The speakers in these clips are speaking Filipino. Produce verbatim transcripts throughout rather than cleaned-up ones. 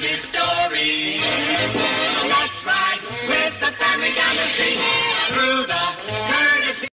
his story. Let's ride with the family down the street through the courtesy.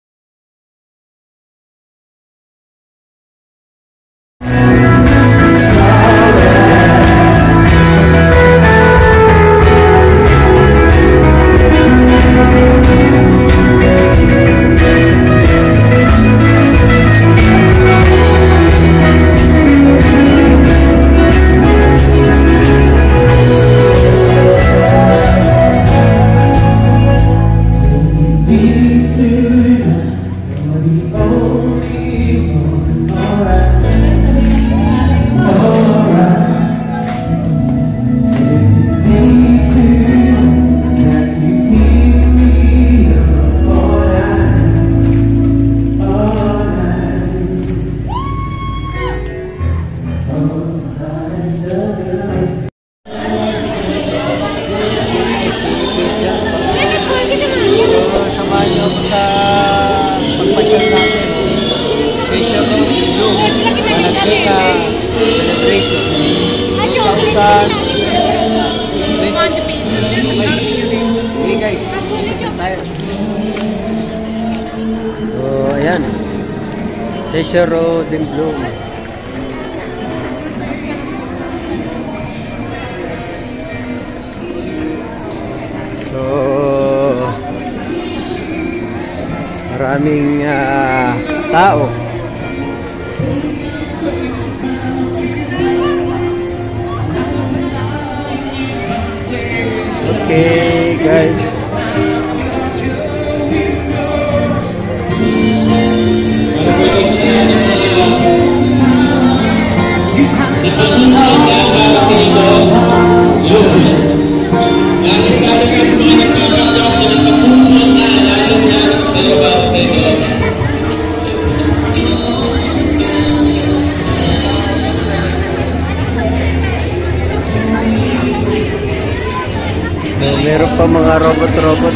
So, ayan. Session Road in Bloom. So, maraming uh, tao. Okay, guys. Meron pa mga robot-robot.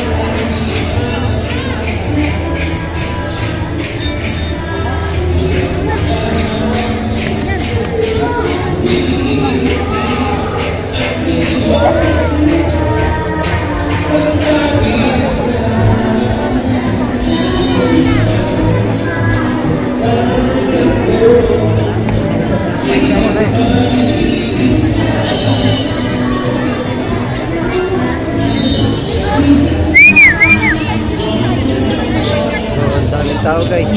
Tao guys.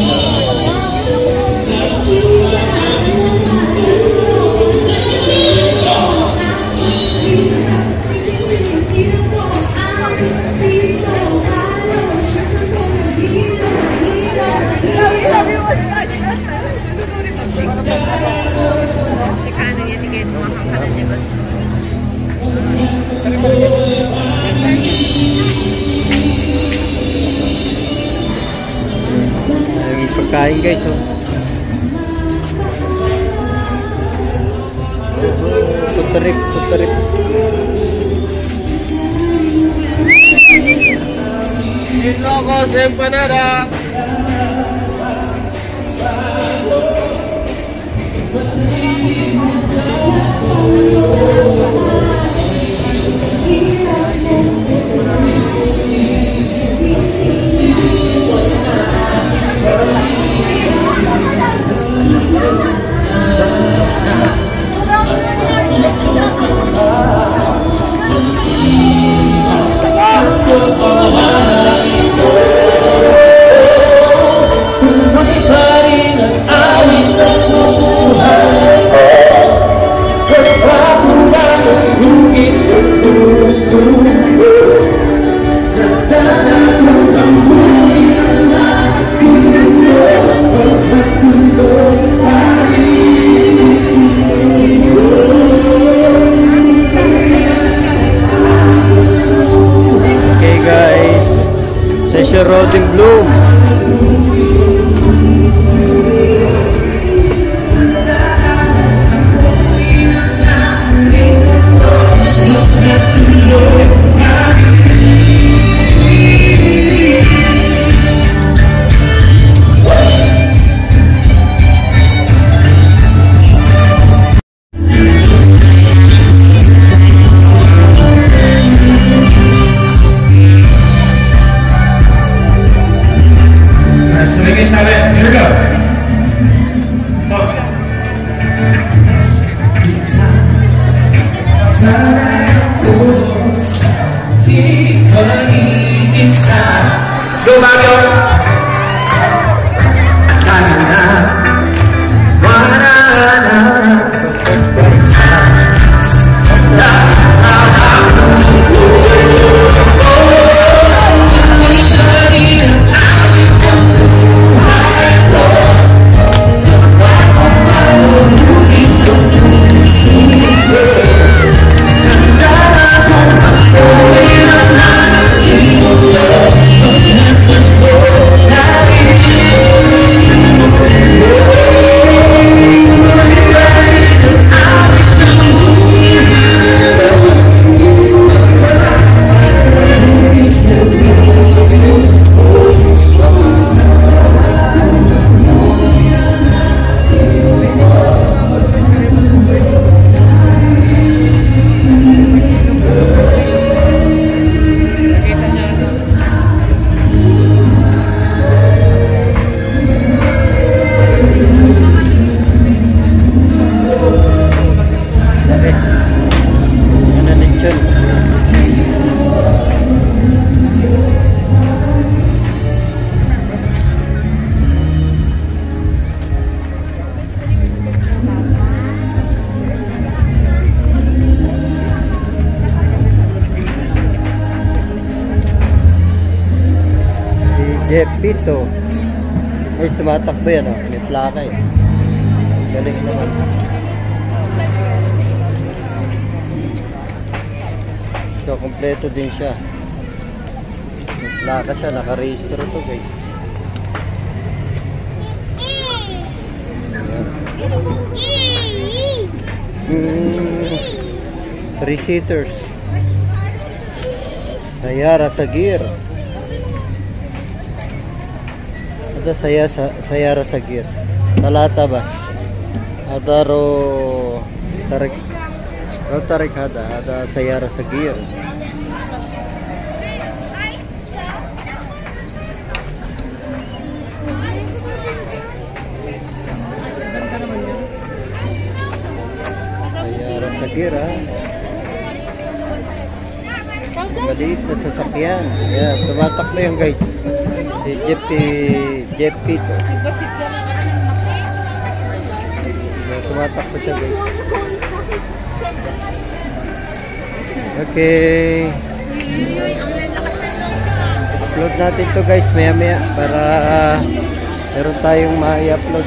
Pagkain guys, oh. Puterip, puterip. Locos empanada. Oh, Let's go, Mario! Kaya na, wala na. Jepito. Ay, tumatakbo yan, oh. May plaka eh. Galing naman. So, kompleto din siya. May plaka siya, naka-register to, guys. Hmm. Three seaters. Sayara Sagir. Ada saya Sayara Sagir. Talatabas. Ada ro tarik. Ro tarik ada. Ada Sayara Sagir. Sayara Sagir, ha. Maliit na sasakyan. Yeah, tumatakbo yan, guys. Si Jeppy Jepito. Tumatakbo siya, guys. Okay. Upload natin to, guys, maya maya para uh, meron tayong ma-i-upload.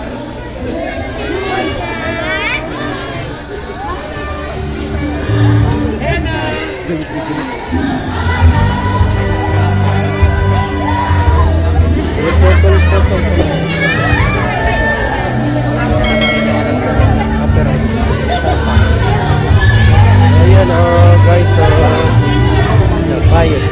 Ayan, oh guys, oh, napayos.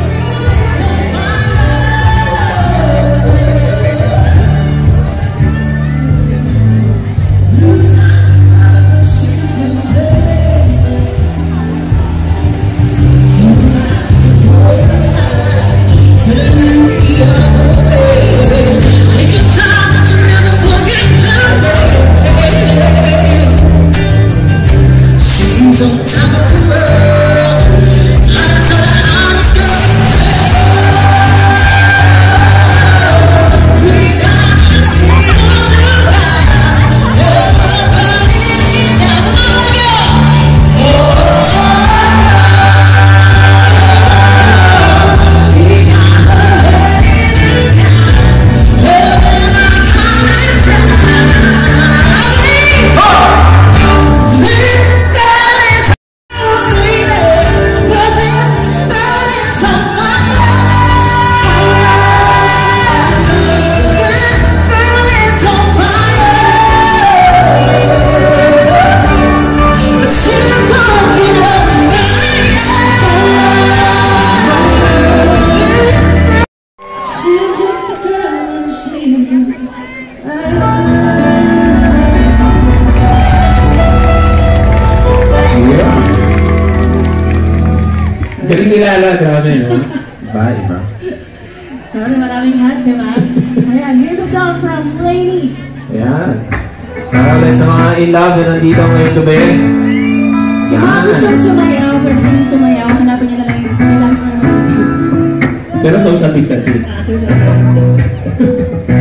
Galing nilala, grabe, no? Iba, iba. Sorry, maraming hat, di ba? Ayan, here's a song from Lainey. Ayan. Para ulit sa mga in love na nandito ngayong gabi. Yung mga gustong sumayaw, pwede kayo sumayaw, hanapin niyo na lang yung relax mo naman. Pero social distancing. Ah, social distancing.